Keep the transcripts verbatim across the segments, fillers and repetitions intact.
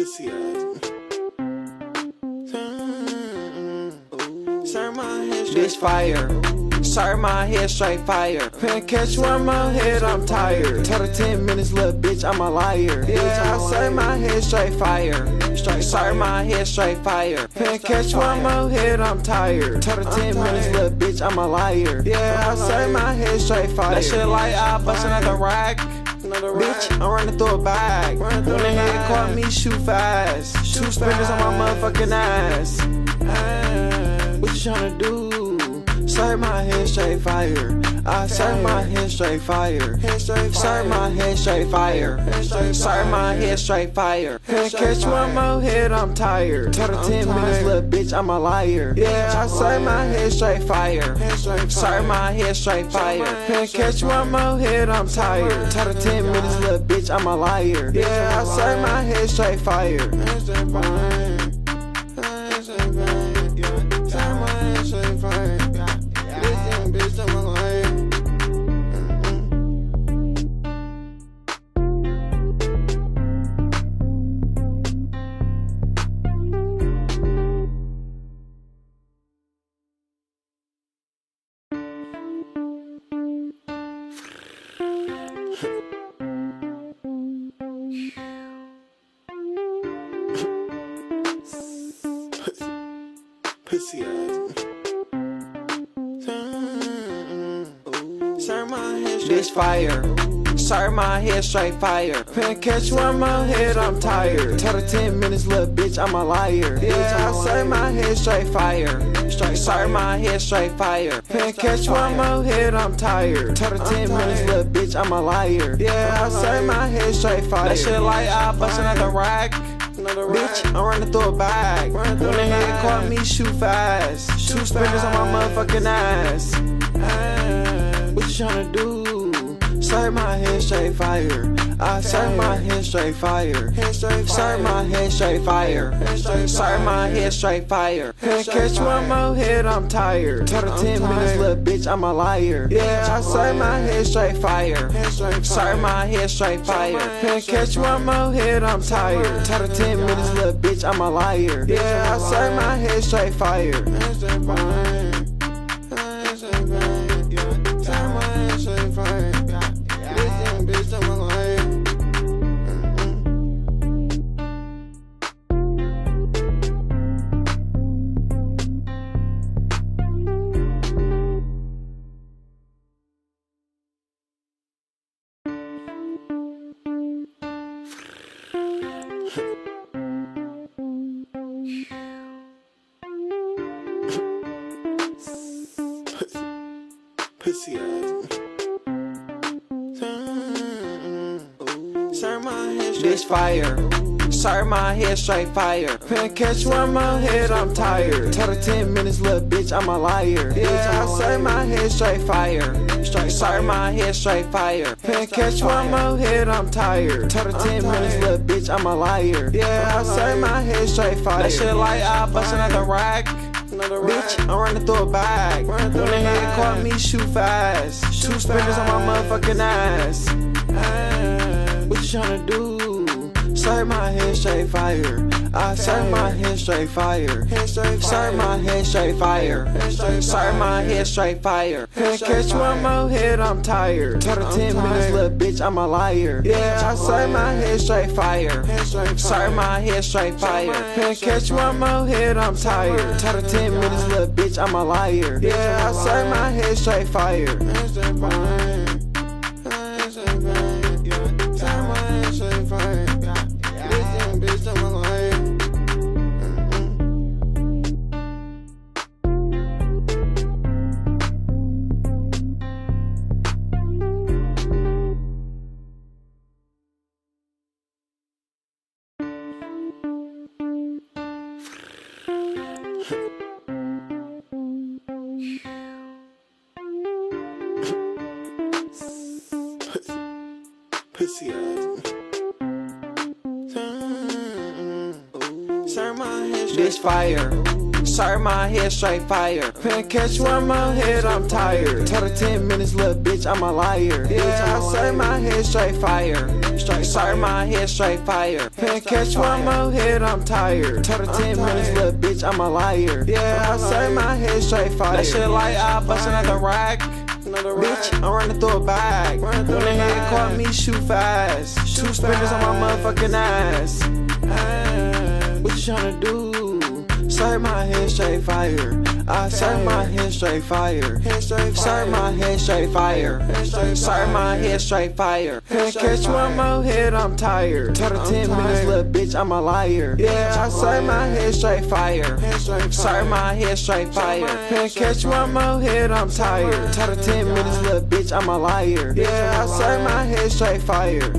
Pussy ass. Serve my head straight. This fire. Serve my head straight fire. Finna catch one more head, I'm tired. Told her ten minutes, little bitch, I'm a liar. Yeah, I serve my head straight fire. Straight serve my head straight fire. Finna catch one more head, I'm tired. Told her ten minutes, little bitch, I'm a liar. Yeah, I serve my head straight fire. That shit like I bust another rack. Bitch, I'm running through a bag. When the head caught me, shoot fast. Two spinners on my motherfucking ass. What you tryna do? Serve my head straight fire. I serve my head straight fire. Serve my head straight fire. Serve my head straight fire. Can't catch one more head, I'm tired. Told her ten minutes, little bitch, I'm a liar. Yeah, I serve my head straight fire. Serve my head straight fire. Can't catch one more head, I'm tired. Told her ten minutes, little bitch, I'm a liar. Yeah, I serve my head straight fire. Pussy ass. Serve my head straight. This fire. Serve my head straight fire. Finna catch one more head, I'm tired. Told her ten minutes, little bitch, I'm a liar. Yeah, I serve my head straight fire. Straight serve my head straight fire. Finna catch one more head, I'm tired. Told her ten minutes, little bitch, I'm a liar. Yeah, I serve my head straight fire. That shit like I bust another rack. Bitch, I'm running through a bag. When the head caught me, shoot fast. Two spinners on my motherfucking ass. What you tryna do? Serve my head straight fire. I serve my head straight fire. Serve my head straight fire. Serve my head straight fire. Can't catch one more head, I'm tired. Told her ten minutes, little bitch, I'm a liar. Yeah, I serve my head straight fire. Serve my head straight fire. Can't catch one more head, I'm tired. Told her ten minutes, little bitch, I'm a liar. Yeah, I serve my head straight fire. Pussy ass. Serve my head straight. This fire. Serve my head straight fire. Finna catch one more head, I'm tired. Told her ten minutes, little bitch, I'm a liar. Yeah, I serve my head straight fire. Straight serve my head straight fire. Finna catch one more head, I'm tired. Told her ten minutes, little bitch, I'm a liar. Yeah, I serve my head straight fire. That shit like I bust another rack. Bitch, I'm running through a bag. When the head caught me, shoot fast. Two spinners on my motherfucking ass. What you tryna do? Serve my head straight fire. I serve my head straight fire. Serve my head straight fire. Serve my head straight fire. Can't catch one more head, I'm tired. Told her ten minutes, little bitch, I'm a liar. Yeah, I serve my head straight fire. Serve my head straight fire. Can't catch one more head, I'm tired. Told her ten minutes, little bitch, I'm a liar. Yeah, I serve my head straight fire. Pussy ass. Serve my head straight. This fire. Sorry, my head straight fire. Finna catch one more hit, I'm tired. Told her ten minutes, little bitch, I'm a liar. Yeah, I say my head straight fire. Sorry, my head straight fire. Finna catch one more hit, I'm tired. Told her ten minutes, little bitch, I'm a liar. Yeah, I say my head straight fire. That shit like I bust another rack. Bitch, I'm running through a bag. When the head caught me, shoot fast. Two spinners on my motherfucking ass. What you tryna do? Serve my head straight fire. I serve my head straight fire. Serve my head straight fire. Serve my head straight fire. Can't catch one more hit, I'm tired. Told her ten minutes, little bitch, I'm a liar. Yeah, I serve my head straight fire. Serve my head straight fire. Can't catch one more hit, I'm tired. Told her ten minutes, little bitch, I'm a liar. Yeah, I serve my head straight fire.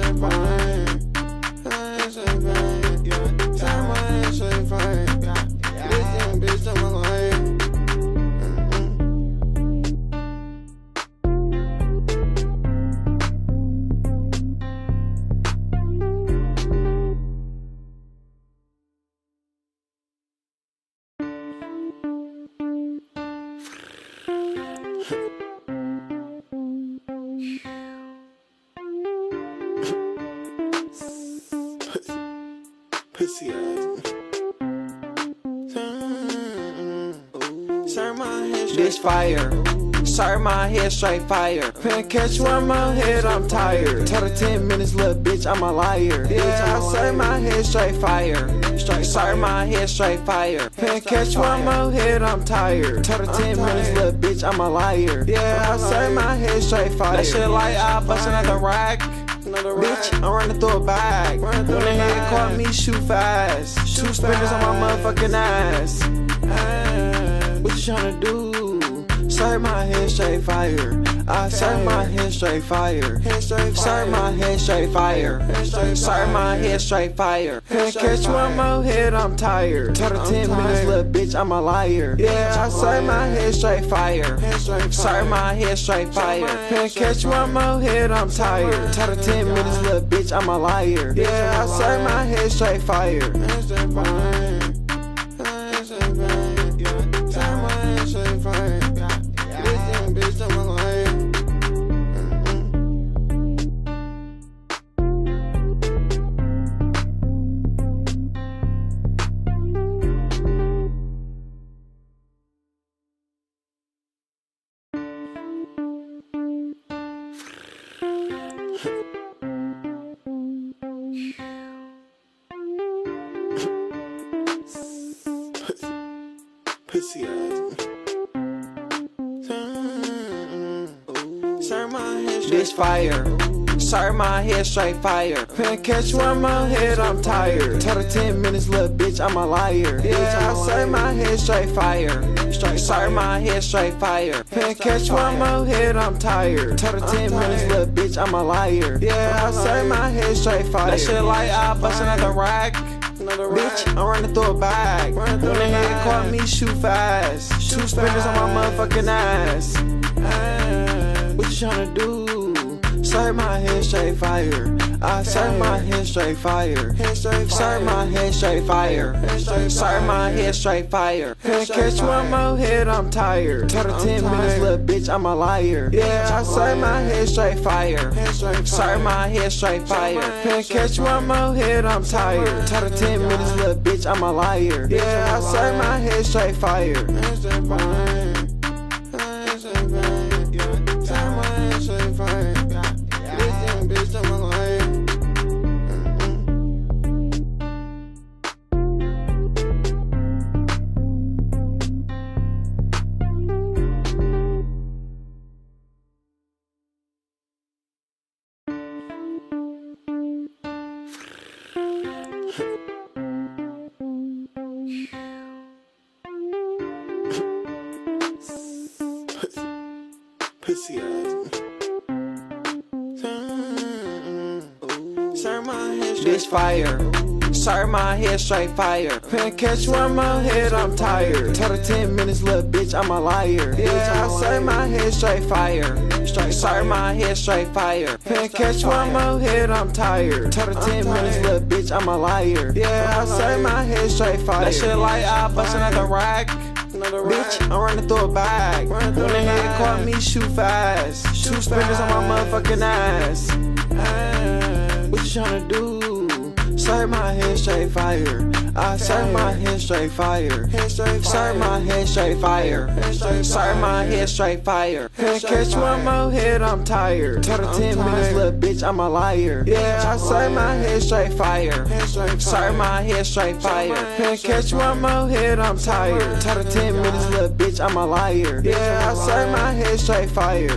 Pussy ass. This fire. Sorry, my head straight fire. Finna catch one more hit, I'm tired. Told her ten minutes, little bitch, I'm a liar. Yeah, I say my head straight fire. Sorry, my head straight fire. Finna catch one more hit, I'm tired. Told her ten minutes, little bitch, I'm a liar. Yeah, I say my head straight fire. That shit like I bust another rack. Bitch, I'm running through a bag. When the head caught me, shoot fast. Two spinners on my motherfucking ass. What you tryna do? Serve my head straight fire. I serve my head straight fire. Serve my head straight fire. Serve my head straight fire. Can't catch one more hit, I'm tired. Told her ten minutes, little bitch, I'm a liar. Yeah, I serve my head straight fire. Serve my head straight fire. Can't catch one more hit, I'm tired. Told her ten minutes, little bitch, I'm a liar. Yeah, I serve my head straight fire. Pussy ass. This fire. Sorry, my head straight fire. Finna catch one more hit, I'm tired. Told her ten minutes, little bitch, I'm a liar. Yeah, I say my head straight fire. Sorry, my head straight fire. Finna catch one more hit, I'm tired. Told her ten minutes, little bitch, I'm a liar. Yeah, I say my head straight fire. That shit like I bust another rack. Bitch, I'm running through a bag. When the head caught me, shoot fast. Two spinners on my motherfucking ass. What you tryna do? Serve my head straight fire. I serve my head straight fire. Serve my head straight fire. Serve my head straight fire. Can't catch one more hit, I'm tired. Told her ten minutes, little bitch, I'm a liar. Yeah, I serve my head straight fire. Serve my head straight fire. Can't catch one more hit, I'm tired. Told her ten minutes, little bitch, I'm a liar. Yeah, I serve my head straight fire. Pussy ass. This fire. Sorry, my head straight fire. Finna catch one more hit, I'm tired. Told her ten minutes, little bitch, I'm a liar. Yeah, I say my head straight fire. Sorry, my head straight fire. Finna catch one more hit, I'm tired. Told her ten minutes, little bitch, I'm a liar. Yeah, I say my head straight fire. That shit like I bust another rack. Bitch, I'm running through a bag. When the head caught me, shoot fast. Two spinners on my motherfucking ass. What you tryna do? Sorry, my head straight fire. I sorry, my head straight fire. Sorry, my head straight fire. Sorry, my head straight fire. Can't catch one more hit, I'm tired. Told her ten minutes, little bitch, I'm a liar. Yeah, I sorry, my head straight fire. Sorry, my head straight fire. Can't catch one more hit, I'm tired. Told her ten minutes, little bitch, I'm a liar. Yeah, I sorry, my head straight fire.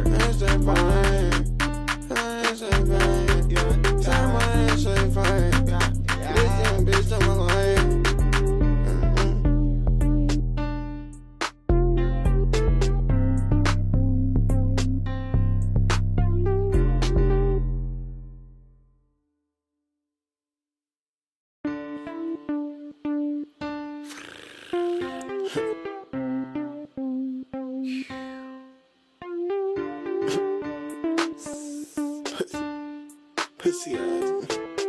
Pussy ass.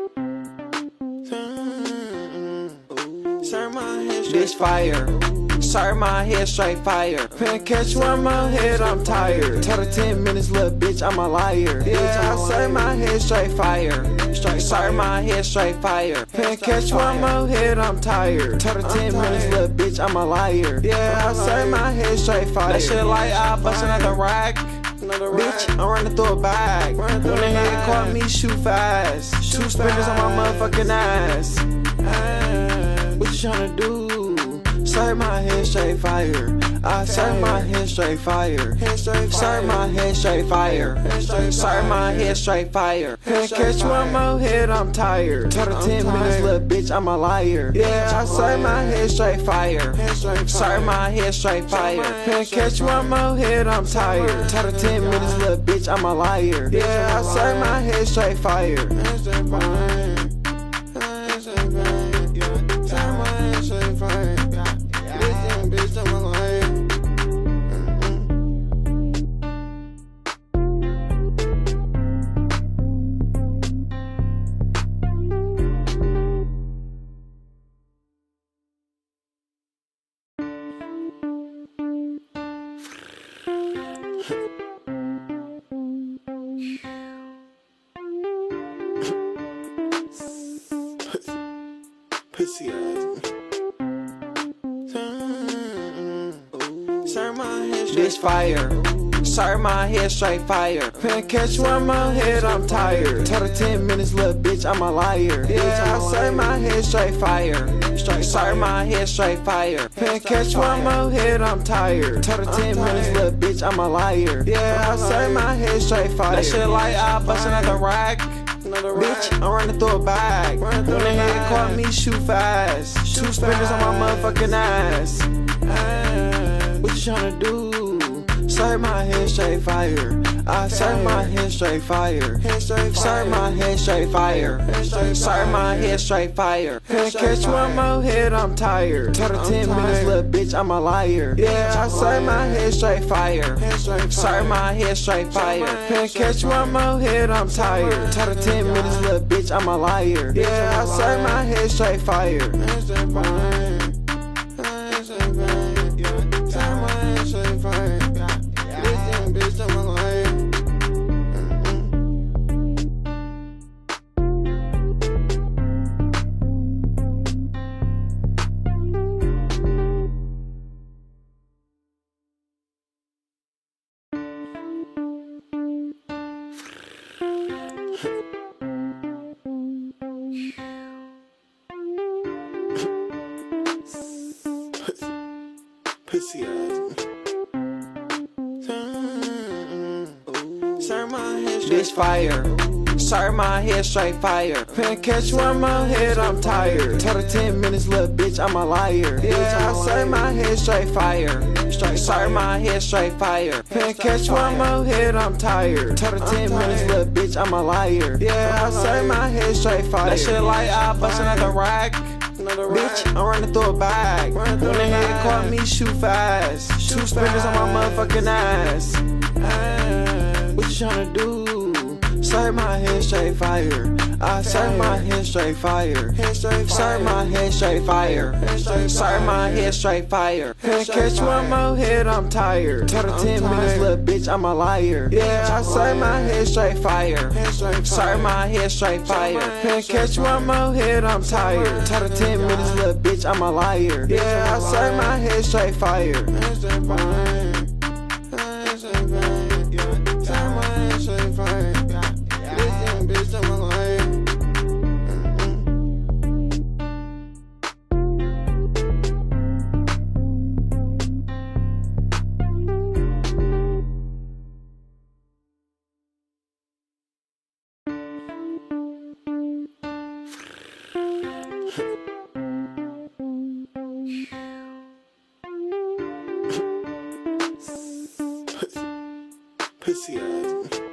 Bitch fire. Sorry, my head straight fire. Finna catch one more hit, I'm tired. Told her ten minutes, little bitch, I'm a liar. Yeah, I say my head straight fire. Sorry, my head straight fire. Finna catch one more hit, I'm tired. Told her ten minutes, little bitch, I'm a liar. Yeah, I say my head straight fire. That shit like I bust another rack. Bitch, I'm running through a bag. When the head caught me, shoot fast. Two spinners on my motherfucking ass. What you tryna do? Sorry, my head straight fire. I sorry, my head straight fire. Sorry, my head straight fire. Sorry, my head straight fire. Can't catch one more hit, I'm tired. Told her ten minutes, little bitch, I'm a liar. Yeah, I sorry, my head straight fire. Sorry, my head straight fire. Can't catch one more hit, I'm tired. Told her ten minutes, little bitch, I'm a liar. Yeah, I sorry, my head straight fire. Pussy ass. Bitch fire. Sorry, my head straight fire. Finna catch one more hit, I'm tired. Told her ten minutes, little bitch, I'm a liar. Yeah, I say my head straight fire. Sorry, my head straight fire. Finna catch one more hit, I'm tired. Told her ten minutes, little bitch, I'm a liar. Yeah, I say my head straight fire. That shit like I bust another rack. Bitch, I'm running through a bag. When the head caught me, shoot fast. Two spinners on my motherfucking ass. What you tryna do? Sorry, my head straight fire. I sorry, my head straight fire. Sorry, my head straight fire. Sorry, my head straight fire. Can't catch one more hit, I'm tired. Told her ten minutes, little bitch, I'm a liar. Yeah, I sorry, my head straight fire. Sorry, my head straight fire. Can't catch one more hit, I'm tired. Told her ten minutes, little bitch, I'm a liar. Yeah, I sorry, my head straight fire. Pussy ass. Bitch fire. Sorry, my head straight fire. Finna catch one more hit, I'm tired. Told her ten minutes, little bitch, I'm a liar. Yeah, I say my head straight fire. Sorry, my head straight fire. Can't catch one more hit, I'm tired. Total ten minutes, little bitch, I'm a liar. Yeah, I say my head straight fire. That shit like I bust another rack. Bitch, I'm running through a bag. When the head caught me, shoot fast. Two spinners on my motherfucking ass. What you tryna do? Sorry, my head straight fire. I say my head straight fire. Sorry, my head straight fire. Sorry, my head straight fire. Can't catch one more hit, I'm tired. Total ten minutes, little bitch, I'm a liar. Yeah, I say my head straight fire. Sorry, my head straight fire. Can't catch one more hit, I'm tired. Total ten minutes, little bitch, I'm a liar. Yeah, I say my head straight fire. Pussy ass.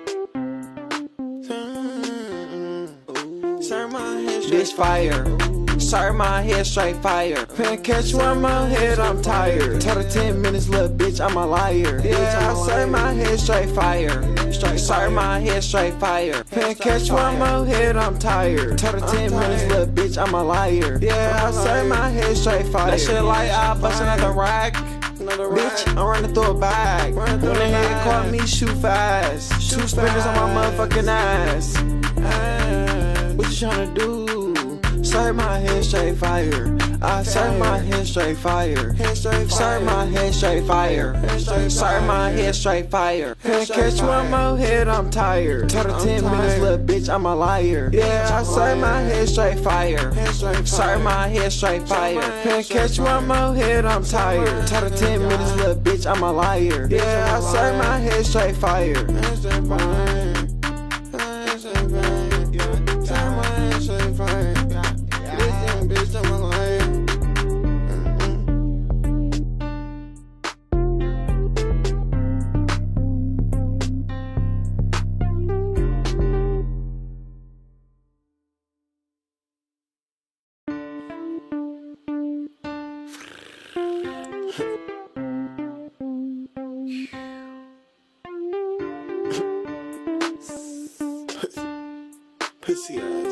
Bitch fire. Sorry, my head straight fire. Can't catch one more hit, I'm tired. Total ten minutes, little bitch, I'm a liar. Yeah, I say my head straight fire. Sorry, my head straight fire. Can't catch one more hit, I'm tired. Total ten minutes, little bitch, I'm a liar. Yeah, I say my head straight fire. That shit like I bust another rack. Bitch, I'm running through a bag. When the head caught me, shoot fast. Two spinners on my motherfucking ass. What you tryna do? Sorry, my head straight fire. I say my head straight fire. Sorry, my head straight fire. Sorry, my head straight fire. Can't catch one more hit, I'm tired. Total ten minutes, little bitch, I'm a liar. Yeah, I say my head straight fire. Sorry, my head straight fire. Can't catch one more hit, I'm tired. Total ten minutes, little bitch, I'm a liar. Yeah, I say my head straight fire. Pussy ass.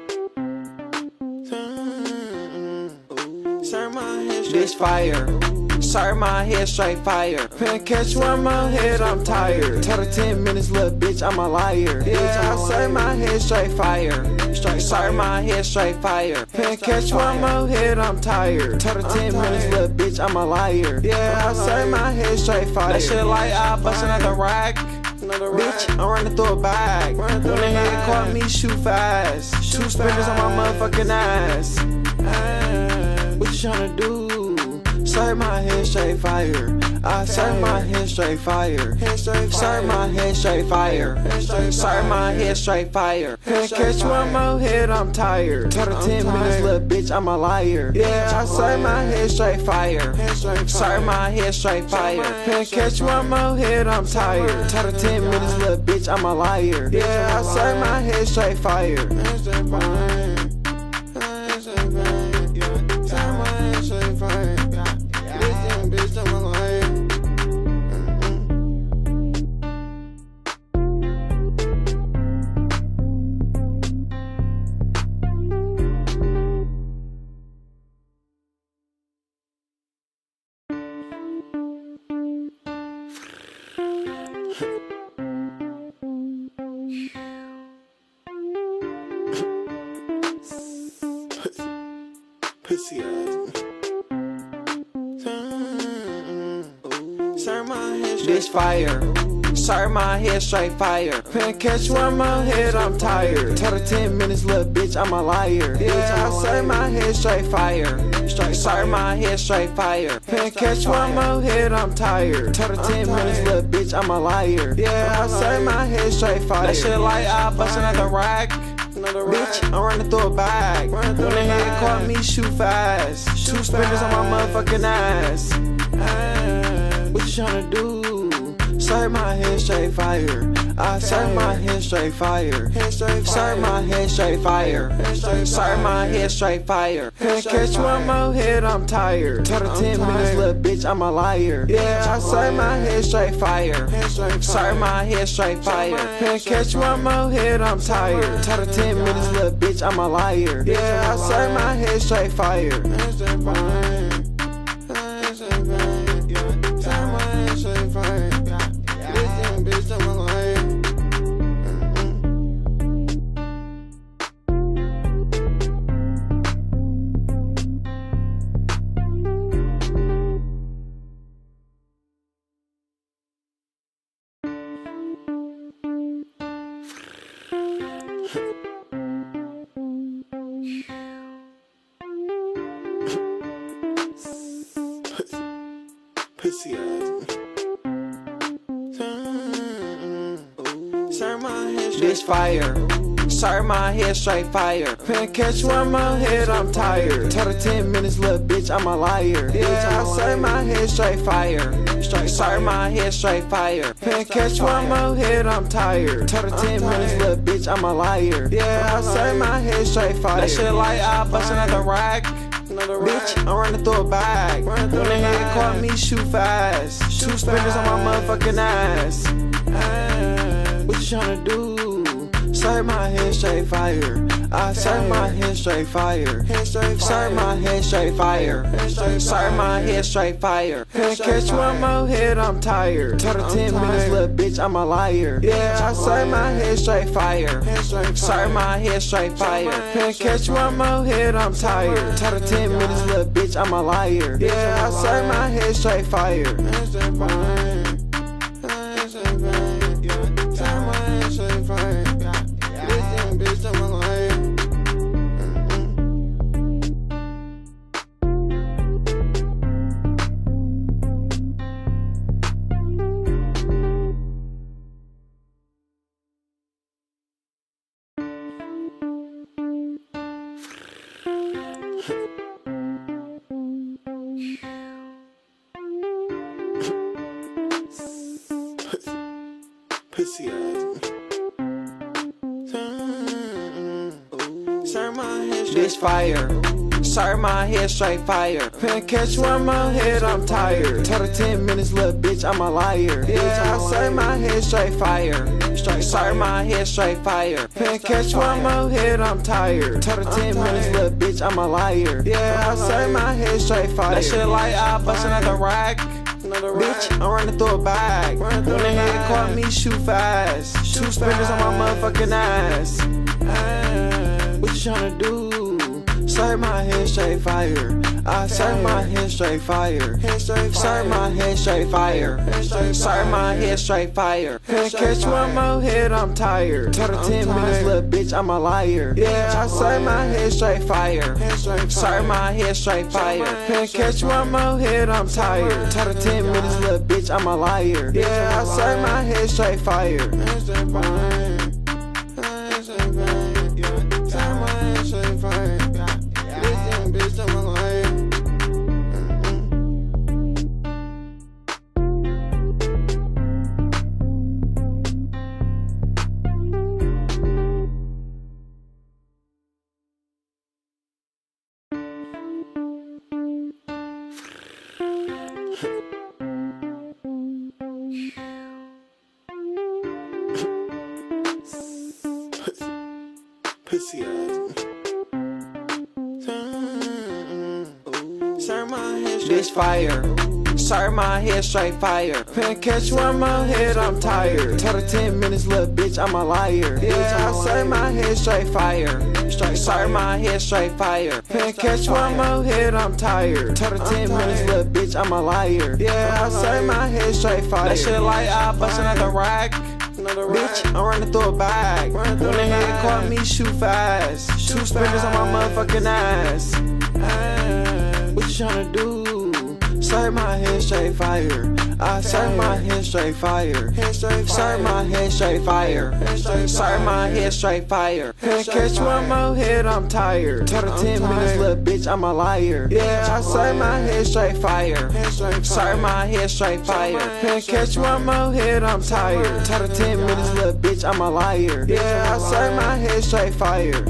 Bitch fire. Sorry, my head straight fire. Can't catch one more hit, I'm tired. Total ten minutes, little bitch, I'm a liar. Yeah, I say my head straight fire. Sorry, my head straight fire. Can't catch one more hit, I'm tired. Total ten minutes, little bitch, I'm a liar. Yeah, I say my head straight fire. That shit like I bust another rack. Bitch, I'm running through a bag. When the head caught me, shoot fast. Two spinners on my motherfucking ass. What you tryna do? Sorry, my head straight fire. I say my head straight fire. Sorry, my head straight fire. Sorry, my head straight fire. Can't catch one more hit, I'm tired. Total ten minutes, little bitch, I'm a liar. Yeah, I say my head straight fire. Sorry, my head straight fire. Can't catch one more hit, I'm tired. Total ten minutes, little bitch, I'm a liar. Yeah, I say my head straight fire. Pussy ass. Bitch fire. Sorry, my head straight fire. Can't catch one more hit, I'm tired. Total ten minutes, little bitch, I'm a liar. Yeah, I say my head straight fire. Sorry, my head straight fire. Can't catch one more hit, I'm tired. Total ten minutes, little bitch, I'm a liar. Yeah, I say my head straight fire. That shit like I bust another rack. Bitch, I'm running through a bag. When the head caught me, shoot fast. Two spinners on my motherfucking ass. you tryna do? Serve my head straight fire. I serve my head straight fire. Serve my head straight fire. Serve my head straight fire. Can't catch one more hit, I'm tired. Total ten minutes, little bitch, I'm a liar. Yeah, I serve my head straight fire. Serve my head straight fire. Can't catch one more hit, I'm tired. Total ten minutes, little bitch, I'm a liar. Yeah, I serve my head straight fire. Pussy ass. Serve my head straight fire. Serve my head straight fire. Can't catch one more hit, I'm tired. Total ten minutes, little bitch, I'm a liar. Yeah, I serve my head straight fire. Serve my head straight fire. Can't catch one more hit, I'm tired. Total ten minutes, little bitch, I'm a liar. Yeah, I serve my head straight fire. That shit like I bust another rack. Bitch, I'm running through a bag. When they hit, caught me, shoot fast. Two spinners on my motherfucking ass. What you tryna do? Serve my head straight fire. I serve my head straight fire. Serve my head straight fire. Serve my head straight fire. Can't catch one more hit, I'm tired. Total ten minutes, little bitch, I'm a liar. Yeah, I serve my head straight fire. Serve my head straight fire. Can't catch one more hit, I'm tired. Total ten minutes, little bitch, I'm a liar. Yeah, I serve my head straight fire. Pussy ass. Serve my head straight fire. Serve my head straight fire. Can't catch one more hit, I'm tired. Total ten minutes, little bitch, I'm a liar. Yeah, I serve my head straight fire. Serve my head straight fire. Can't catch one more hit, I'm tired. Total ten minutes, little bitch, I'm a liar. Yeah, I serve my head straight fire. That shit like I bust another rack. Bitch, I'm running through a bag. When they hit, caught me, shoot fast. Two spinners on my motherfucking ass. What you tryna do? Serve my head straight fire. I serve my head straight fire. Serve my head straight fire. Serve my head straight fire. Can't catch one more hit, I'm tired. Total ten minutes, little bitch, I'm a liar. Yeah, I serve my head straight fire. Serve my head straight fire. Can't catch one more hit, I'm tired. Total ten minutes, little bitch, I'm a liar. Yeah, I serve my head straight fire. Pussy ass. Serve my head straight fire. Serve my head straight fire. Can't catch one more hit, I'm tired. Total ten minutes, little bitch, I'm a liar. Yeah, I serve my head straight fire. Serve my head straight fire. Can't catch one more hit, I'm tired. Total ten minutes, little bitch, I'm a liar. Yeah, I serve my head straight fire. That shit like I bust another rack. Bitch, I'm running through a bag. When they hit, caught me, shoot fast. Two spinners on my motherfucking ass. What you tryna do? Serve my head straight fire. I serve my head straight fire. Serve my head straight fire. Serve my head straight fire. Can't catch one more hit, I'm tired. Total ten minutes, little bitch, I'm a liar. Yeah, I serve my head straight fire. Serve my head straight fire. Can't catch one more hit, I'm tired. Total ten minutes, little bitch, I'm a liar. Yeah, I serve my head straight fire.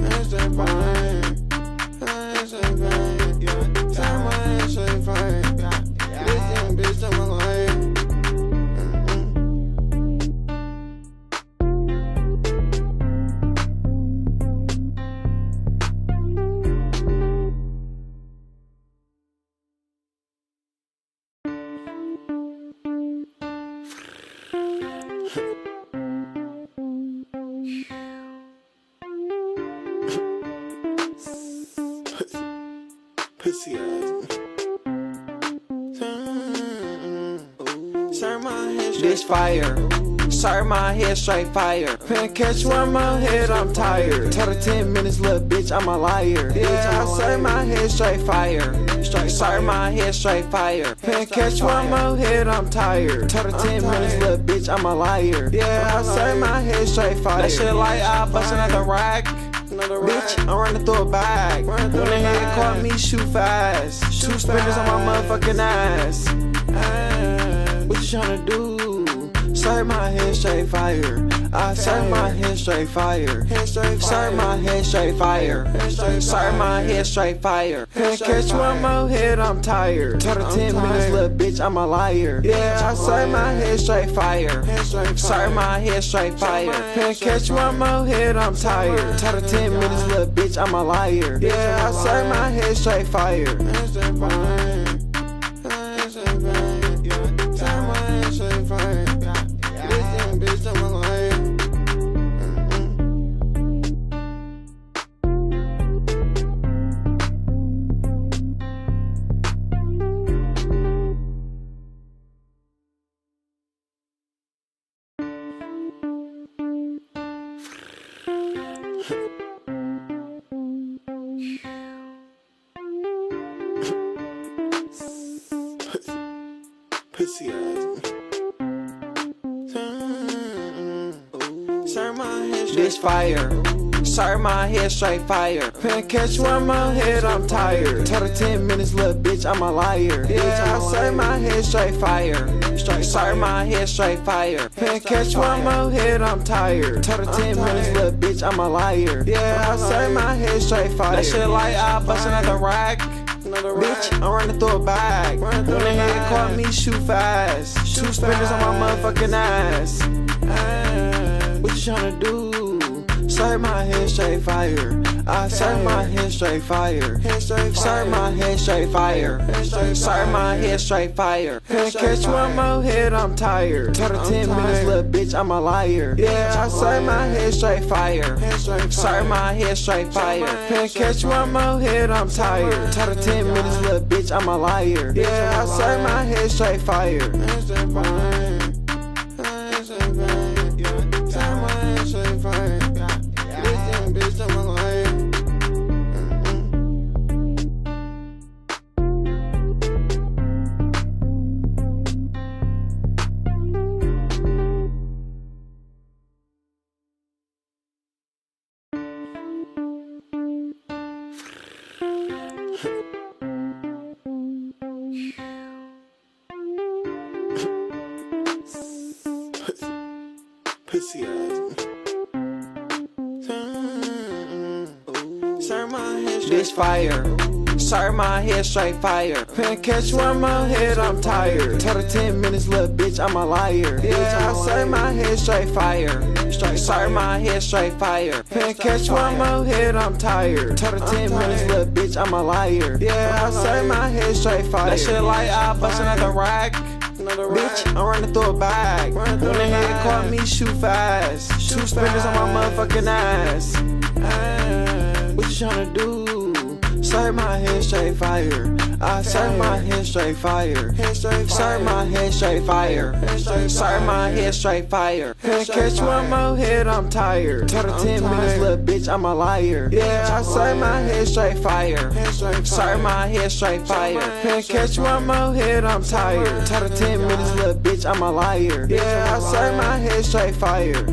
Pussy ass. Serve my head straight fire. Serve my head straight fire. Can't catch one more hit, I'm tired. Total ten minutes, little bitch, I'm a liar. Yeah, I serve my head straight fire. Serve my head straight fire. Can't catch one more hit, I'm tired. Total ten minutes, little bitch, I'm a liar. Yeah, I serve my head straight fire. That shit like I bust another rack. Bitch, I'm running through a bag. When the head caught me, shoot fast. Two spinners on my motherfucking ass. What you tryna do? Serve my head straight fire. I serve my head straight fire. Serve my head straight fire. Serve my head straight fire. Can't catch one more hit, I'm tired. Total ten minutes, little bitch, I'm a liar. Yeah, I serve my head straight fire. Serve my head straight fire. Can't catch one more hit, I'm tired. Total ten minutes, little bitch, I'm a liar. Yeah, I serve my head straight fire. Pussy ass. Serve my head straight fire. Serve my head straight fire. Can't catch one more hit, I'm tired. Total ten minutes, little bitch, I'm a liar. Yeah, I serve my head straight fire. Serve my head straight fire. Can't catch one more hit, I'm tired. Total ten minutes, little bitch, I'm a liar. Yeah, I serve my head straight fire. That shit like I bust another rack. Bitch, I'm running through a bag. When the head caught me, shoot fast. Two spinners on my motherfucking ass. What you tryna do? Serve my head straight fire. I serve my head straight fire. Serve my head straight fire. Serve my head straight fire. Can't catch one more hit, I'm tired. Total ten minutes, little bitch, I'm a liar. Yeah, I serve my head straight fire. Serve my head straight fire. Can't catch one more hit, I'm tired. Total ten minutes, little bitch, I'm a liar. Yeah, I serve my head straight fire. Pussy ass. Serve my head straight fire. Serve my head straight fire. Can't catch one more hit, I'm tired. Total ten minutes, little bitch, I'm a liar. Yeah, I serve my head straight fire. Serve my head straight fire. Can't catch one more hit, I'm tired. Total ten minutes, little bitch, I'm a liar. Yeah, I serve my head straight fire. That shit like I bust another rack. Bitch, I'm running through a bag. When the head caught me, shoot fast. Two spinners on my motherfucking ass. What you tryna do? Serve my head straight fire. I serve my head straight fire. Serve my head straight fire. Serve my head straight fire. Can't catch one more hit, I'm tired. Total ten minutes, little bitch, I'm a liar. Yeah, I serve my head straight fire. Serve my head straight fire. Can't catch one more hit, I'm tired. Total ten minutes, little bitch, I'm a liar. Yeah, I serve my head straight fire.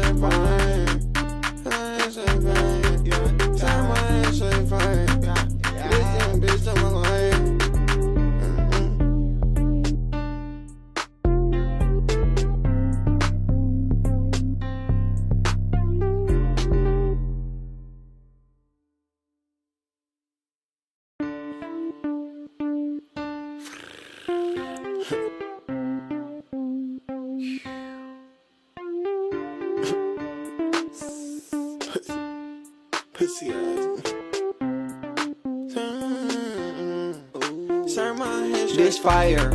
Pussy ass. Serve my head straight fire.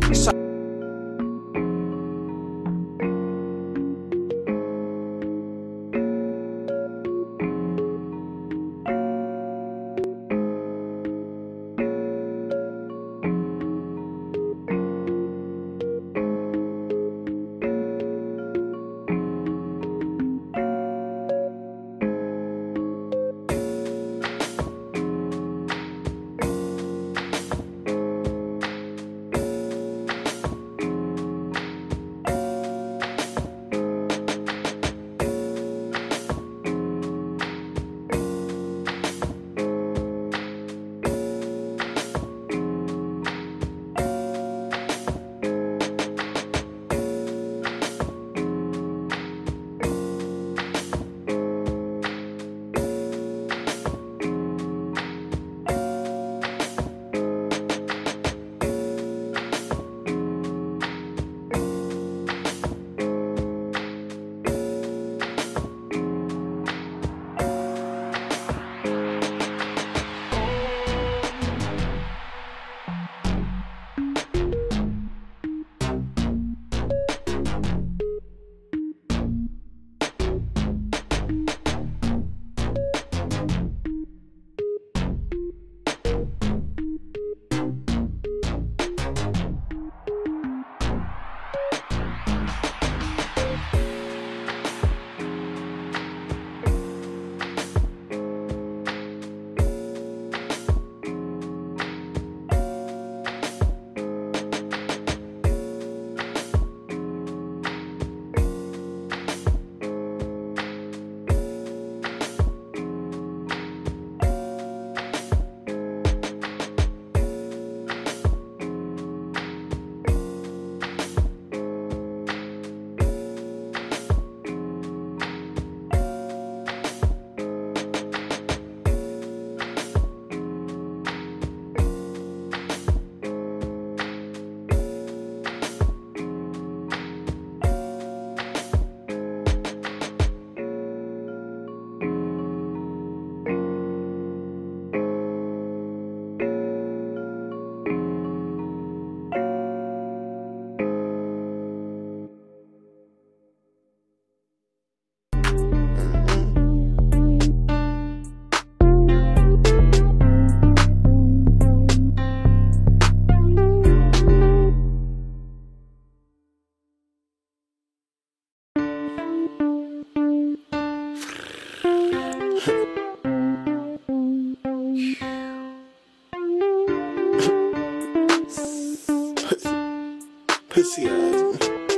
Pussy ass.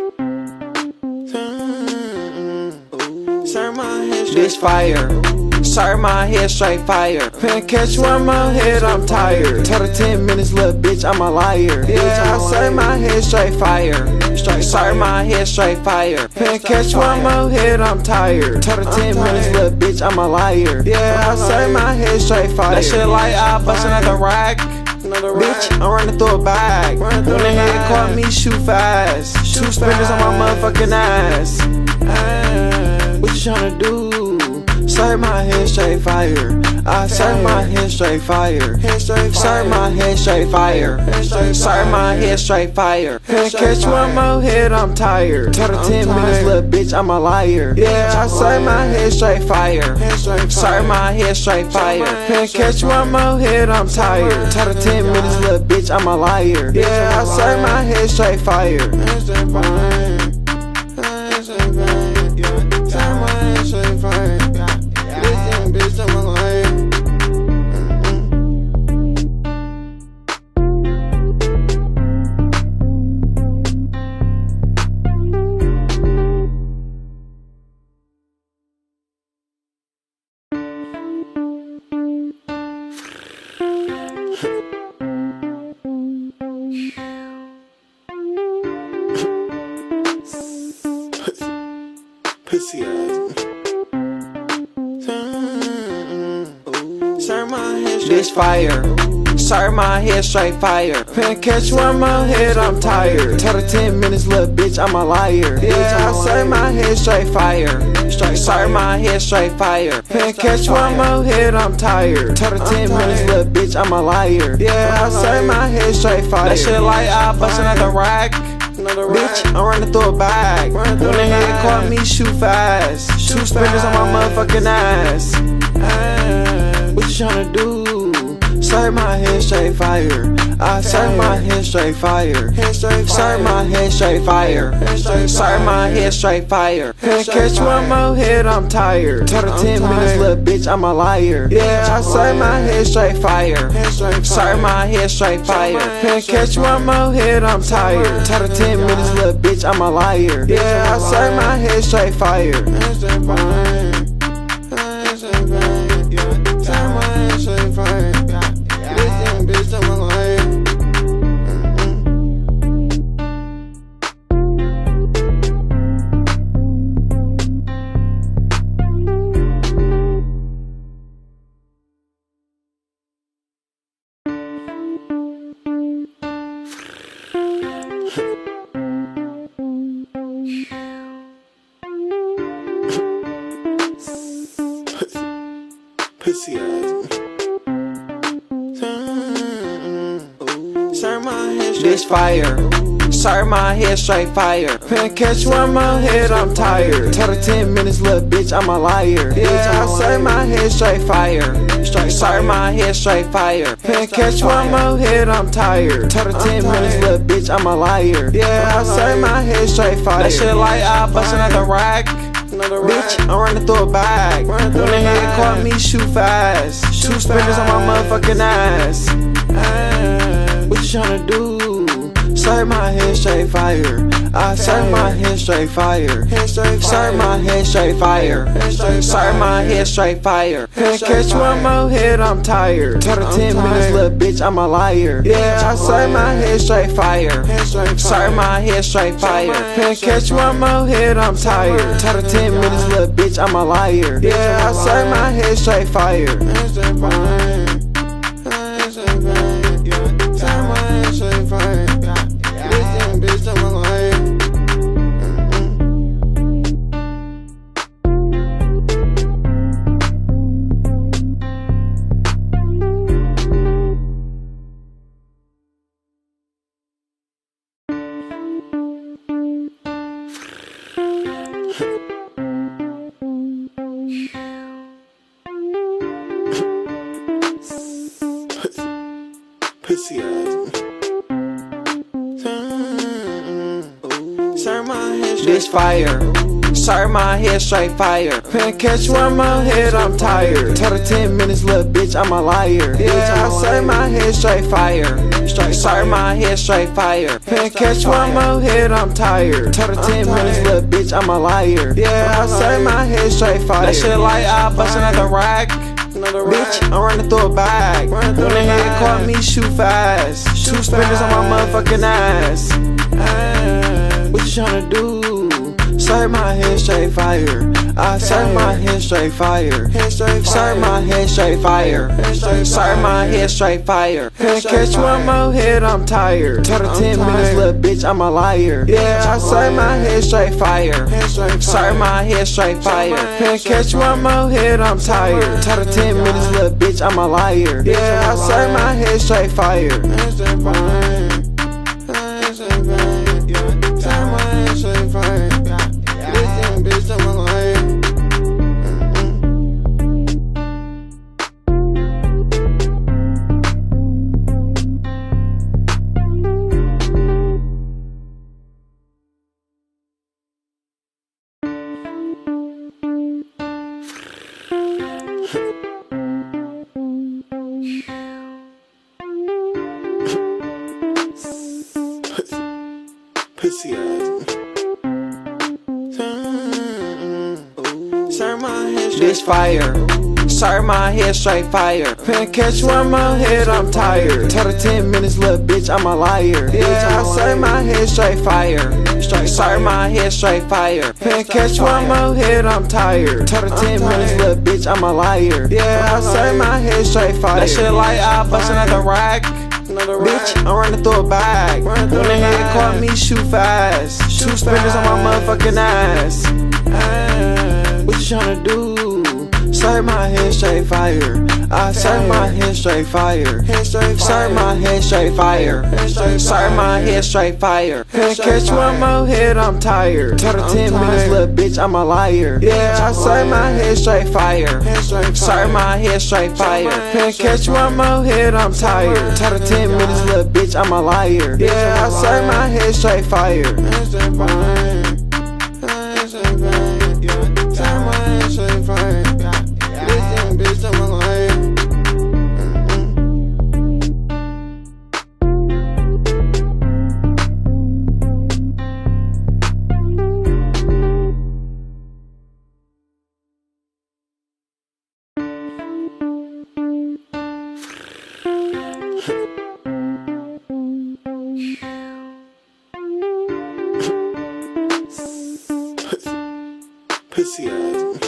Serve my head straight fire. Serve my head straight fire. Can't catch one more hit, I'm tired. Total ten minutes, little bitch, I'm a liar. Yeah, I serve my head straight fire. Serve my head straight fire. Can't catch one more hit, I'm tired. Total ten minutes, little bitch, I'm a liar. Yeah, I serve my head straight fire. That shit like I bust another rack. Bitch, I'm running through a bag. When the head caught me, shoot fast. Two spinners on my motherfucking ass. What you tryna do? Serve my head straight fire. I serve my head straight fire. Serve my head straight fire. Serve my head straight fire. Can't catch one more hit, I'm tired. Total ten minutes, little bitch, I'm a liar. Yeah, I serve my head straight fire. Serve my head straight fire. Can't catch one more hit, I'm tired. Total ten minutes, little bitch, I'm a liar. Yeah, I serve my head straight fire. Pussy ass. Serve my head straight fire. Serve my head straight fire. Can't catch one more hit, I'm tired. Total ten minutes, little bitch, I'm a liar. Yeah, I serve my head straight fire. Serve my head straight fire. Can't catch one more hit, I'm tired. Total ten minutes, little bitch, I'm a liar. Yeah, I serve my head straight fire. That shit like I bust another rack. Bitch, I'm running through a bag. When the head caught me, shoot fast. Two spinners on my motherfucking ass. What you tryna do? Serve my head straight fire. I serve my head straight fire. Serve my head straight fire. Serve my head straight fire. Can't catch one more hit, I'm tired. Total ten minutes, little bitch, I'm a liar. Yeah, I serve my head straight fire. Serve my head straight fire. Can't catch one more hit, I'm tired. Total ten minutes, little bitch, I'm a liar. Yeah, I serve my head straight fire. Pussy ass. Serve my head straight fire. Serve my head straight fire. Can't catch one more hit, I'm tired. Total ten minutes, little bitch, I'm a liar. Yeah, I serve my head straight fire. Serve my head straight fire. Can't catch one more hit, I'm tired. Total ten minutes, little bitch, I'm a liar. Yeah, I serve my head straight fire. That shit like I bust another rack. Bitch, I'm running through a bag. When the head caught me, shoot fast. Two spinners on my motherfucking ass. What you tryna do? Serve my head straight fire. I serve my head straight fire. Serve my head straight fire. Serve my head straight fire. Can't catch one more hit, I'm tired. Total ten minutes, little bitch, I'm a liar. Yeah, I serve my head straight fire. Serve my head straight fire. Can't catch one more hit, I'm tired. Total ten minutes, little bitch, I'm a liar. Yeah, I serve my head straight fire. Pussy ass. Serve my head straight fire. Serve my head straight fire. Can't catch one more hit, I'm tired. Total ten minutes, little bitch, I'm a liar. Yeah, I serve my head straight fire. Serve my head straight fire. Can't catch one more hit, I'm tired. Total ten minutes, little bitch, I'm a liar. Yeah, I serve my head straight fire. That shit like I bust another rack. Bitch, I'm running through a bag. When the head caught me, shoot fast. Two spinners on my motherfucking ass. What you tryna do? Serve Serve my head straight fire. I serve my head straight fire. Serve my head straight fire. Serve my head straight fire. Can't catch one more hit, I'm tired. Total ten minutes, little bitch, I'm a liar. Yeah, I serve my head straight fire. Serve my head straight fire. Can't catch one more hit, I'm tired. Total ten minutes, little bitch, I'm a liar. Yeah, I serve my head straight fire. Pussy ass. Serve my head straight fire. Serve my head straight fire. Can't catch one more hit, I'm tired. Total ten minutes, little bitch, I'm a liar. Yeah, I serve my head straight fire. Serve my head straight fire. Can't catch one more hit, I'm tired. Total ten minutes, little bitch, I'm a liar. Yeah, I serve my head straight fire. That shit like I bust another rack. Bitch, I'm running through a bag. When the head caught me, shoot fast. Two spinners on my motherfucking ass. What you tryna do? Serve my head straight fire. I serve my head straight fire. Serve my head straight fire. Serve my head straight fire. Can't catch one more hit, I'm tired. Total ten minutes, little bitch, I'm a liar. Yeah, I serve my head straight fire. Serve my head straight fire. Can't catch one more hit, I'm tired. Total ten minutes, little bitch, I'm a liar. Yeah, I serve my head straight fire. Pussy ass.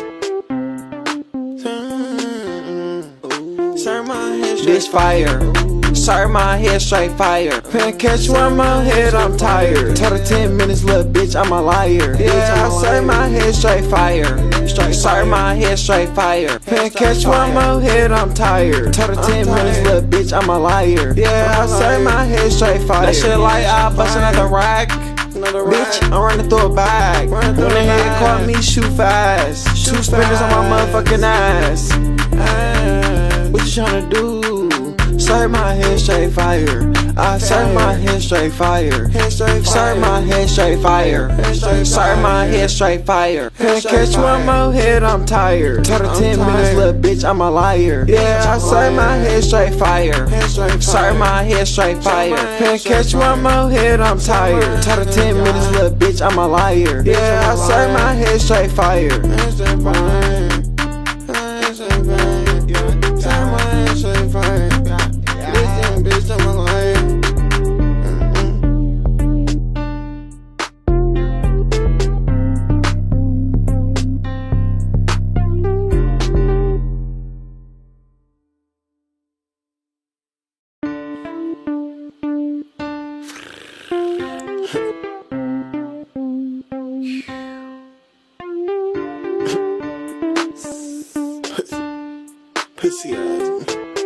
Serve my head straight fire. Serve my head straight fire. Can't catch one more hit, I'm tired. Total ten minutes, little bitch, I'm a liar. Yeah, I serve my head straight fire. Serve my head straight fire. Can't catch one more hit, I'm tired. Total ten minutes, little bitch, I'm a liar. Yeah, I serve my head straight fire. That shit like I bust another rack. Bitch, I'm running through a bag. When the head caught me, shoot fast. Two spinners on my motherfucking ass. What you tryna do? Serve my head straight fire. I serve my head straight fire. Serve my head straight fire. Serve my head straight fire. Can't catch one more hit, I'm tired. Total ten minutes, little bitch, I'm a liar. Yeah, I serve my head straight fire. Serve my head straight fire. Can't catch one more hit, I'm tired. Total ten minutes, little bitch, I'm a liar. Yeah, I serve my head straight fire. Pussy ass.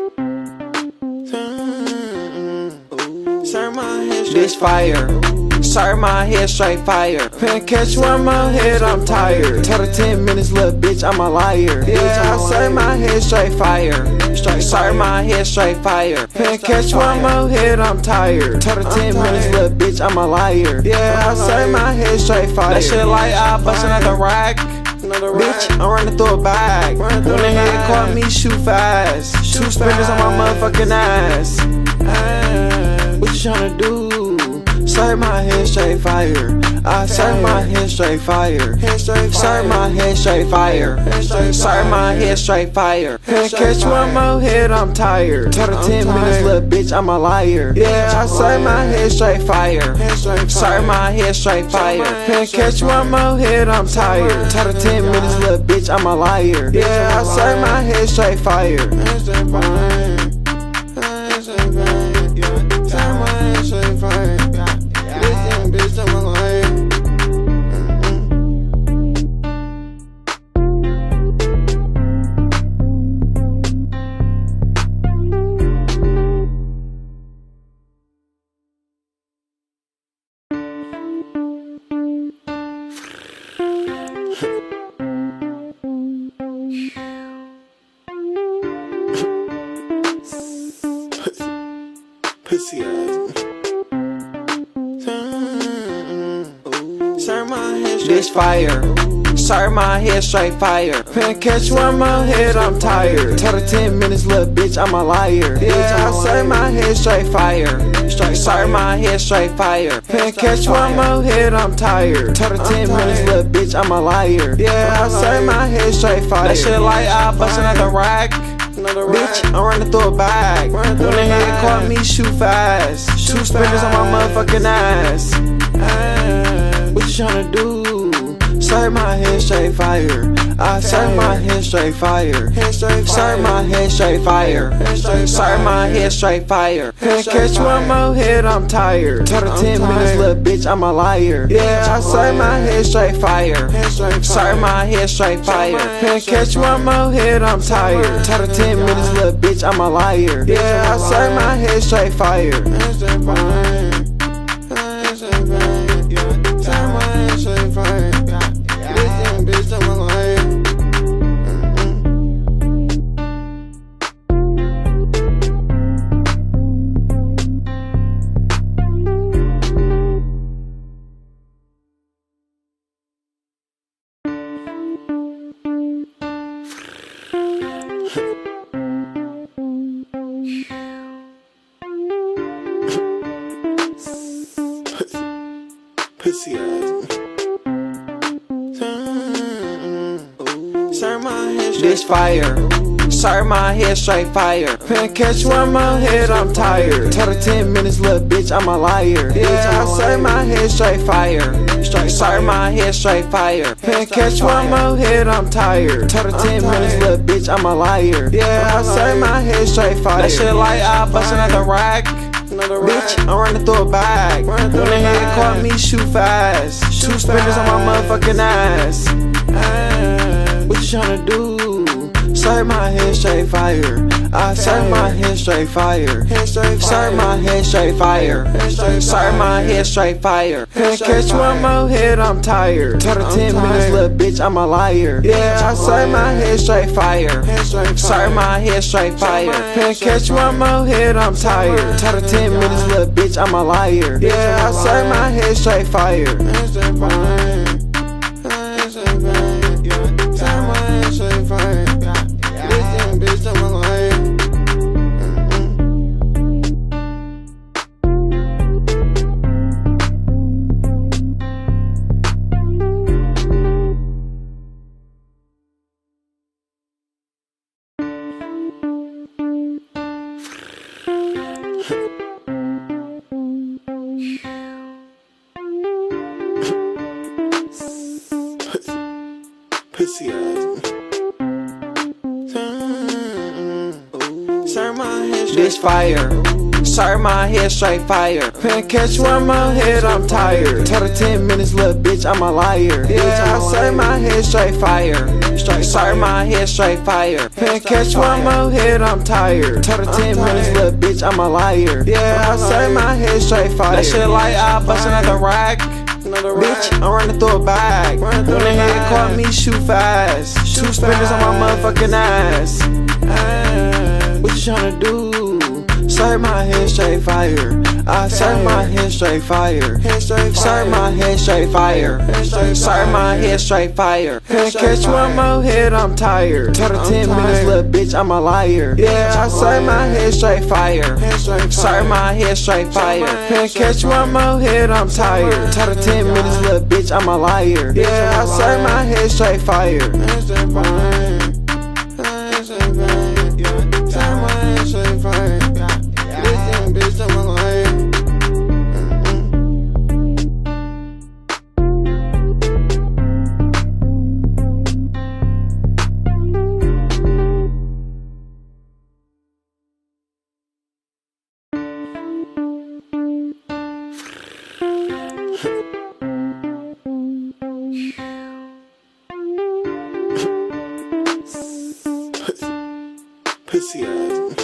Serve my head straight fire. Serve my head straight fire. Can't catch one more hit, I'm tired. Total ten minutes, little bitch, I'm a liar. Yeah, I serve my head straight fire. Serve my head straight fire. Can't catch one more hit, I'm tired. Total ten minutes, little bitch, I'm a liar. Yeah, I serve my head straight fire. That shit like I bust another rack. Bitch, I'm running through a bag. When the head caught me, shoot fast. Two spinners on my motherfucking ass. What you tryna do? Serve my head straight fire. I serve my head straight fire. Serve my head straight fire. Serve my head straight fire. Can't catch one more hit, I'm tired. Told her ten minutes, little bitch, I'm a liar. Yeah, I serve my head straight fire. Serve my head straight fire. Can't catch one more hit, I'm tired. Told her ten minutes, little bitch, I'm a liar. Yeah, I serve my head straight fire. Pussy ass. Serve my head straight fire. Serve my head straight fire. Can't catch one more hit, I'm tired. Told her ten minutes, little bitch, I'm a liar. Yeah, I serve my head straight fire. Serve my head straight fire. Can't catch one more hit, I'm tired. Told her ten minutes, little bitch, I'm a liar. Yeah, I serve my head straight fire. That shit like I bust another rack. Bitch, I'm running through a bag. When the head caught me, shoot fast. Two spinners on my motherfucking ass. What you tryna do? Serve my head straight fire. I serve my head straight fire. Serve my head straight fire. Serve my head straight fire. Can't catch one more hit, I'm tired. Told her ten minutes, little bitch, I'm a liar. Yeah, I serve my head straight fire. Serve my head straight fire. Can't catch one more hit, I'm tired. Told her ten minutes, little bitch, I'm a liar. Yeah, I serve my head straight fire. Pussy ass. Serve my head straight fire. Serve my head straight fire. Can't catch one more hit, I'm tired. Told her ten minutes, little bitch, I'm a liar. Yeah, I serve my head straight fire. Serve my head straight fire. Can't catch one more hit, I'm tired. Told her ten minutes, little bitch, I'm a liar. Yeah, I serve my head straight fire. That shit like I bust another rack. Bitch, I'm running through a bag. When the head caught me, shoot fast. Two spinners on my motherfucking ass. What you tryna do? Serve my head straight fire. I serve my head straight fire. Serve my head straight fire. Serve my head straight fire. Can't catch one more hit, I'm tired. Told her ten minutes, little bitch, I'm a liar. Yeah, I serve my head straight fire. Serve my head straight fire. Can't catch one more hit, I'm tired. Told her ten minutes, little bitch, I'm a liar. Yeah, I serve my head straight fire. Pussy ass. Serve my head straight fire. Serve my head straight fire. Can't catch one more hit, I'm tired. Told her ten minutes, little bitch, I'm a liar. Yeah, I serve my head straight fire. Serve my head straight fire. Can't catch one more hit, I'm tired. Told her ten minutes, little bitch, I'm a liar. Yeah, I serve my head straight fire. That shit like I bust another rack. Bitch, I'm running through a bag. When the head caught me, shoot fast. Two spinners on my motherfucking ass. What you tryna do? Serve my head straight fire. I serve my head straight fire. Serve my head straight fire. Serve my head straight fire. Can't catch one more hit, I'm tired. Total ten minutes, little bitch, I'm a liar. Yeah, I serve my head straight fire. Serve my head straight fire. Can't catch one more hit, I'm tired. Total ten minutes, little bitch, I'm a liar. Yeah, I serve my head straight fire. Pussy ass.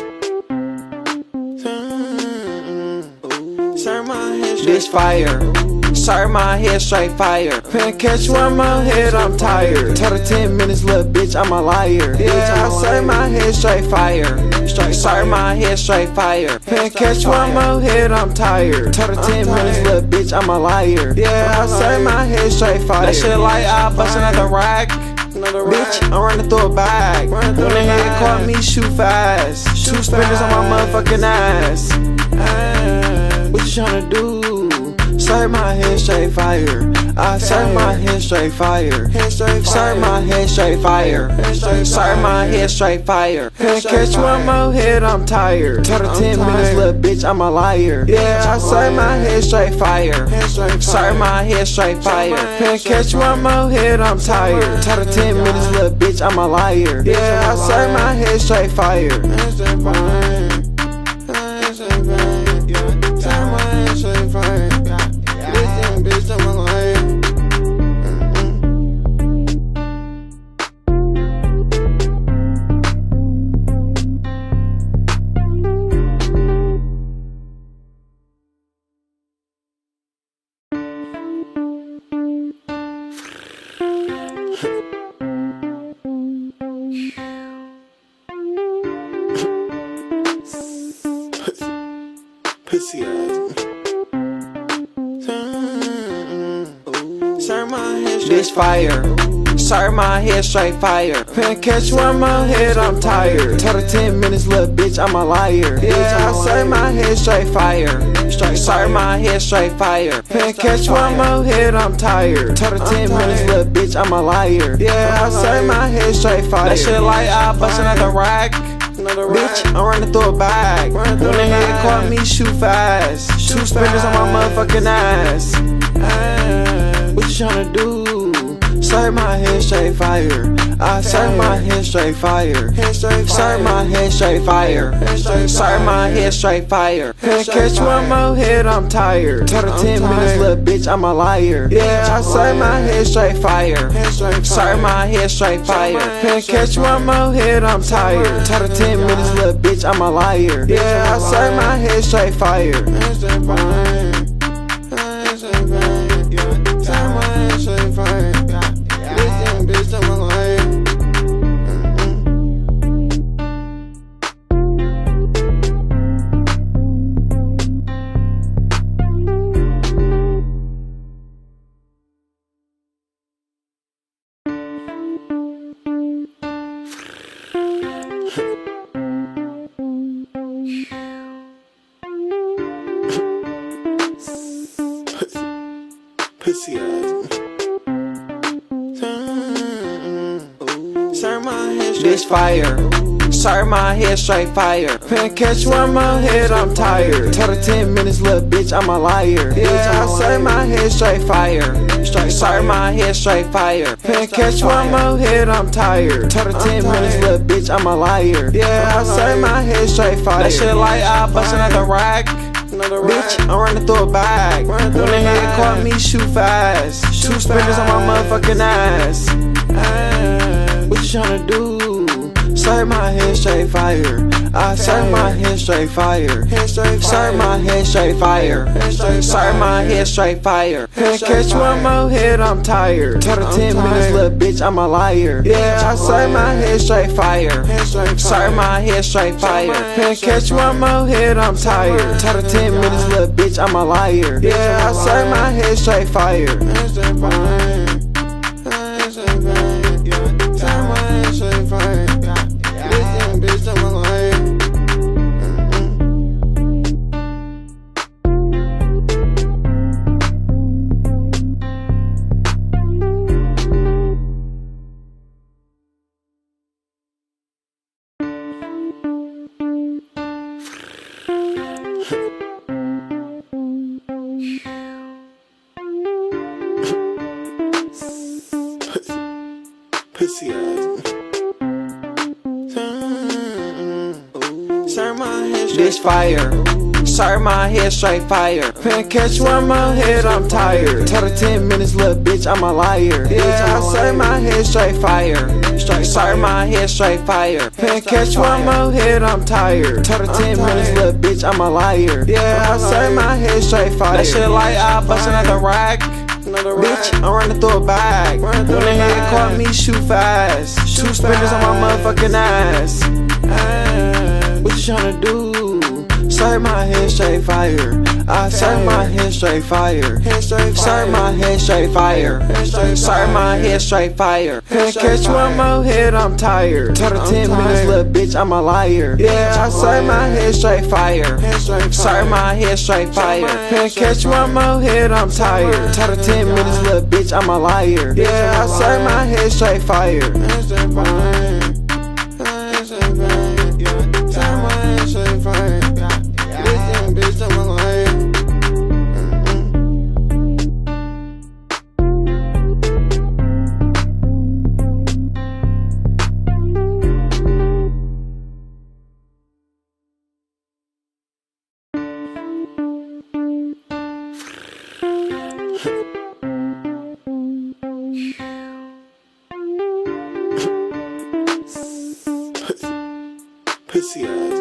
Serve my head straight fire. Serve my head straight fire. Can't catch one more hit, I'm tired. Total ten minutes, little bitch, I'm a liar. Yeah, I serve my head straight fire. Serve my head straight fire. Can't catch one more hit, I'm tired. Total ten minutes, little bitch, I'm a liar. Yeah, I serve my head straight fire. That shit like I bust another rack. Bitch, I'm running through a bag. When the head caught me, shoot fast. Two spinners on my motherfucking ass. What you tryna do? Serve my head straight fire. I serve my head straight fire. Serve my head straight fire. Serve my head straight fire. Can't catch one more hit, I'm tired. Total ten minutes, little bitch, I'm a liar. Yeah, I serve my head straight fire. Serve my head straight fire. Can't catch one more hit, I'm tired. Total ten minutes, little bitch, I'm a liar. Yeah, I serve my head straight fire. Pussy ass. Serve my head straight fire. Serve my head straight fire. Can't catch one more hit, I'm tired. Total ten minutes, little bitch, I'm a liar. Yeah, I serve my head straight fire. Serve my head straight fire. Can't catch one more hit, I'm tired. Total ten minutes, little bitch, I'm a liar. Yeah, I serve my head straight fire. That shit like I bust another rack. Bitch, I'm running through a bag. When the head caught me, shoot fast. Two spinners on my motherfucking ass. What you tryna do? Serve my head straight fire. I serve my head straight fire. Serve my head straight fire. Serve my head straight fire. Can't catch one more hit, I'm tired. Total ten minutes, little bitch, I'm a liar. Yeah, I serve my head straight fire. Serve my head straight fire. Can't catch one more hit, I'm tired. Total ten minutes, little bitch, I'm a liar. Yeah, I serve my head straight fire. Pussy ass. Serve my head straight fire. Serve my head straight fire. Can't catch one more hit, I'm tired. Total ten minutes, little bitch, I'm a liar. Yeah, I serve my head straight fire. Serve my head straight fire. Can't catch one more hit, I'm tired. Total ten minutes, little bitch, I'm a liar. Yeah, I serve my head straight fire. That shit like I bust another rack. Bitch, I'm running through a bag. When the head caught me, shoot fast. Two spinners on my motherfucking ass. What you tryna do? Serve my head straight fire. I serve my head straight fire. Serve my head straight fire. Serve my head straight fire. Can't catch one more hit, I'm tired. Total ten minutes, little bitch, I'm a liar. Yeah, I serve my head straight fire. Serve my head straight fire. Can't catch one more hit, I'm tired. Total ten minutes, little bitch, I'm a liar. Yeah, I serve my head straight fire. Pussy ass. Bitch fire. Serve my head straight fire. Can't catch one more hit, I'm tired. Total ten minutes, little bitch, I'm a liar. Yeah, I serve my head straight fire. Serve my head straight fire. Can't catch one more hit, I'm tired. Total ten minutes, little bitch, I'm a liar. Yeah, I serve my head straight fire. That shit like I bust another rack. Bitch, I'm running through a bag. When the head caught me, shoot fast. Two spinners on my motherfucking ass. What you tryna do? Serve my head straight fire. I serve my head straight fire. Serve my head straight fire. Serve my head straight fire. Can't catch one more hit, I'm tired. Total ten minutes, little bitch, I'm a liar. Yeah, I serve my head straight fire. Serve my head straight fire. Can't catch one more hit, I'm tired. Total ten minutes, little bitch, I'm a liar. Yeah, I serve my head straight fire. Pussy ass.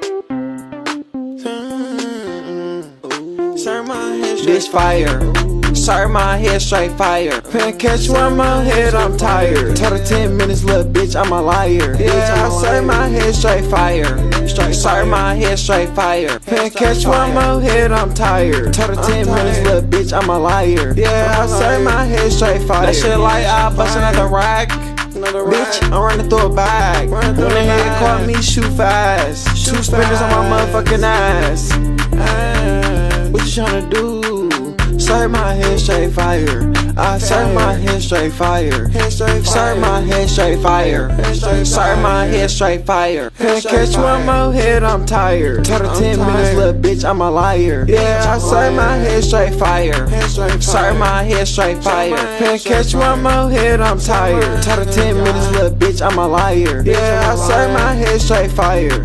Bitch fire. Serve my head straight fire. Can't catch one more hit, I'm tired. Total ten minutes, little bitch, I'm a liar. Yeah, I serve my head straight fire. Serve my head straight fire. Can't catch one more hit, I'm tired. Total ten minutes, little bitch, I'm a liar. Yeah, I serve my head straight fire. That shit like I bust another rack. Bitch, I'm running through a bag. When the head caught me, shoot fast. Two spinners on my motherfucking ass. What you tryna do? Serve my head straight fire. I serve my head straight fire. Serve my head straight fire. Serve my head straight fire. Can't catch one more hit, I'm tired. Total ten minutes, little bitch, I'm a liar. Yeah, I serve my head straight fire. Serve my head straight fire. Can't catch one more hit, I'm tired. Total ten minutes, little bitch, I'm a liar. Yeah, I serve my head straight fire.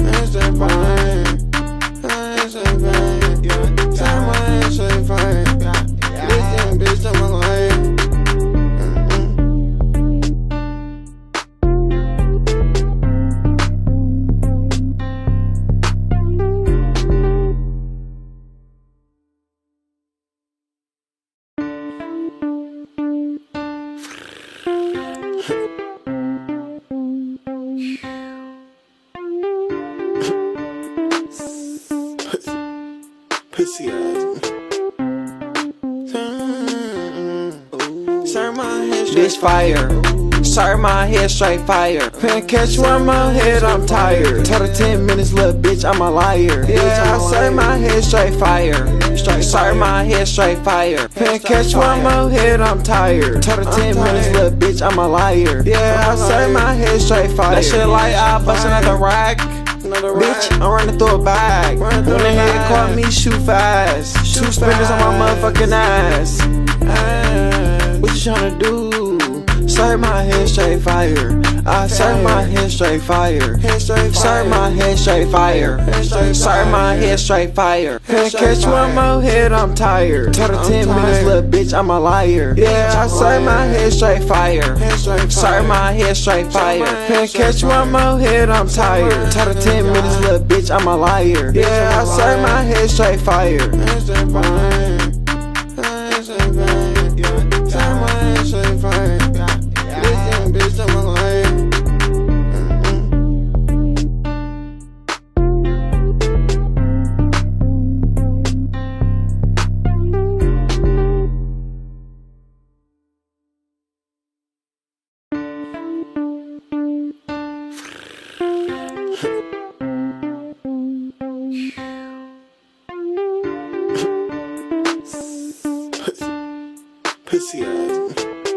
Pussy ass. Bitch fire. Serve my head straight fire. Can't catch one more hit, I'm tired. Total ten minutes, little bitch, I'm a liar. Yeah, I serve my head straight fire. Serve my head straight fire. Can't catch one more hit, I'm tired. Total ten minutes, little bitch, I'm a liar. Yeah, I serve my head straight fire. That shit like I bust another rack. Bitch, I'm running through a bag. When the head caught me, shoot fast. Two spinners on my motherfucking ass. What you tryna do? Serve serve my head straight fire. I serve my head straight fire. Serve my head straight fire. Serve my head straight fire. Can't catch one more hit, I'm tired. Total ten minutes, little bitch, I'm a liar. Yeah, I serve my head straight fire. Serve my head straight fire. Can't catch one more hit, I'm tired. Total ten minutes, little bitch, I'm a liar. Yeah, I serve my head straight fire. Serve my head straight fire. Listen, bitch, I'm a liar. Pussy ass.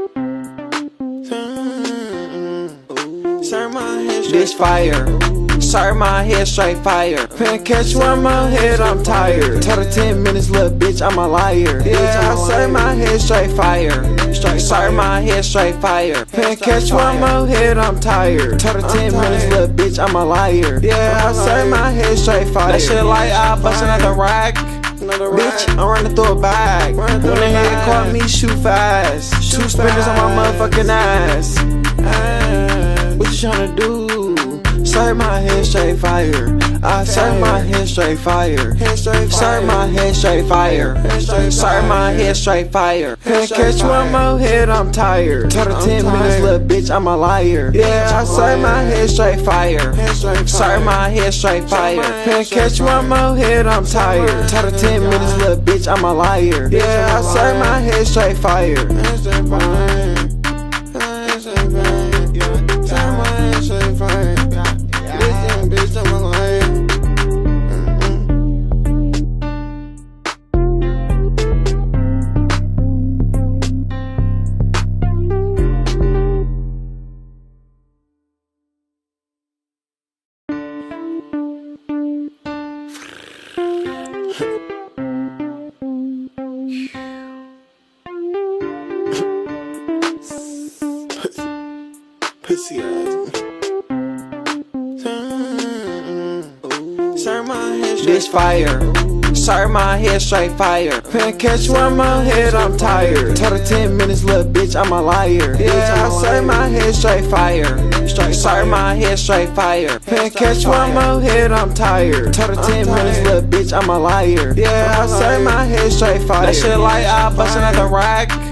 Serve my head straight fire. Serve my head straight fire. Can't catch one more hit, I'm tired. Total ten minutes, little bitch, I'm a liar. Yeah, I serve my head straight fire. Serve my head straight fire. Can't catch one more hit, I'm tired. Total ten minutes, little bitch, I'm a liar. Yeah, I serve my head straight fire. That shit like I bust another rack. Bitch, I'm running through a bag. When the head caught me, shoot fast. Two spinners on my motherfucking ass. What you tryna do? Serve my head straight fire. I serve my head straight fire. Serve my head straight fire. Serve my head straight fire. Can't catch one more hit, I'm tired. Total ten minutes, little bitch, I'm a liar. Yeah, I serve my head straight fire. Serve my head straight fire. Can't catch one more hit, I'm tired. Total ten minutes, little bitch, I'm a liar. Yeah, I serve my head straight fire. Serve my head straight fire. Listen, bitch, I'm a liar. Pussy ass. Serve my head straight fire. Serve my head straight fire. Can't catch one more hit, I'm tired. Total ten minutes, little bitch, I'm a liar. Yeah, I serve my head straight fire. Serve my head straight fire. Can't catch one more hit, I'm tired. Total ten minutes, little bitch, I'm a liar. Yeah, I serve my head straight fire. That shit like I bust another rack.